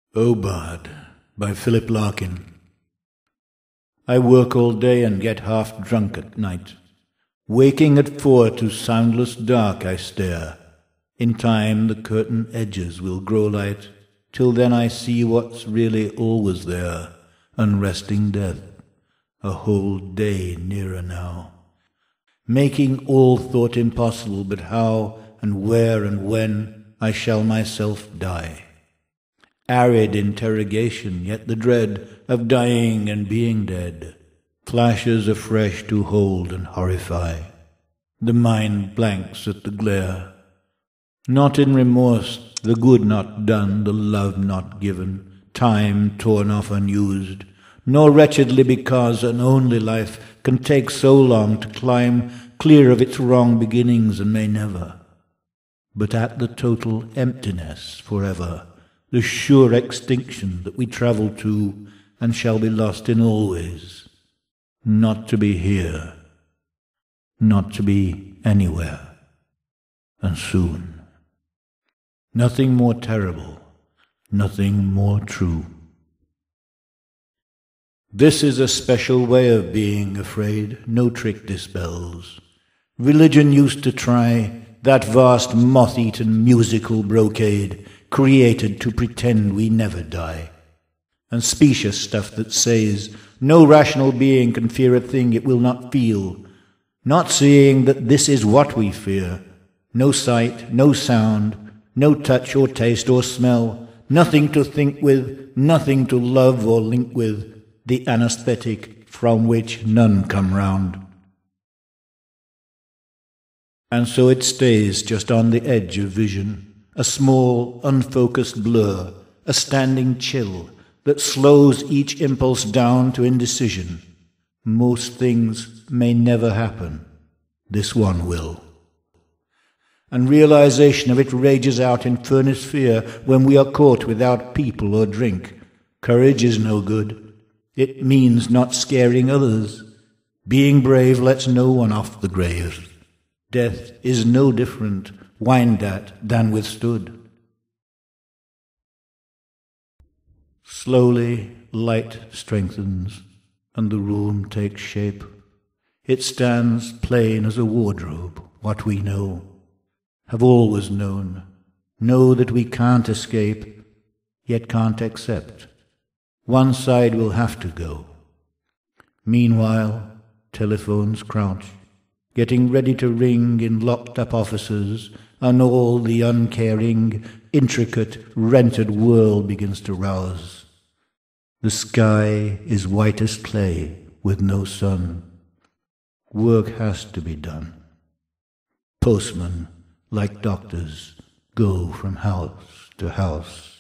Aubade by Philip Larkin. I work all day and get half drunk at night. Waking at 4 to soundless dark I stare. In time the curtain edges will grow light. Till then I see what's really always there, unresting death, a whole day nearer now. Making all thought impossible, but how and where and when I shall myself die. Arid interrogation, yet the dread of dying and being dead flashes afresh to hold and horrify. The mind blanks at the glare. Not in remorse, the good not done, the love not given, time torn off unused, nor wretchedly because an only life can take so long to climb clear of its wrong beginnings and may never, but at the total emptiness forever, the sure extinction that we travel to and shall be lost in always, not to be here, not to be anywhere, and soon. Nothing more terrible, nothing more true. This is a special way of being afraid, no trick dispels. Religion used to try that vast moth-eaten musical brocade created to pretend we never die, and specious stuff that says no rational being can fear a thing it will not feel, not seeing that this is what we fear. No sight, no sound, no touch or taste or smell, nothing to think with, nothing to love or link with, the anesthetic from which none come round. And so it stays just on the edge of vision, a small, unfocused blur, a standing chill that slows each impulse down to indecision. Most things may never happen. This one will. And realization of it rages out in furnace fear when we are caught without people or drink. Courage is no good. It means not scaring others. Being brave lets no one off the grave. Death is no different, whined at, than withstood. Slowly, light strengthens, and the room takes shape. It stands plain as a wardrobe, what we know, have always known, know that we can't escape, yet can't accept. One side will have to go. Meanwhile, telephones crouch, getting ready to ring in locked-up offices, and all the uncaring, intricate, rented world begins to rouse. The sky is white as clay with no sun. Work has to be done. Postmen, like doctors, go from house to house.